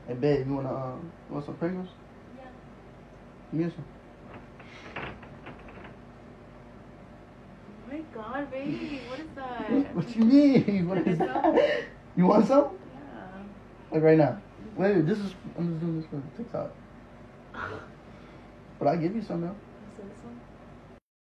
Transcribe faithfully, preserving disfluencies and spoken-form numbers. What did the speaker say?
Hey, babe, you wanna uh, you want some Pringles? Yeah. Give me some. Oh my god, baby, what is that? What, what you mean? What is that? You want some? Yeah. Like right now. Wait, wait, this is I'm just doing this for TikTok. But I give you some now. Is this one?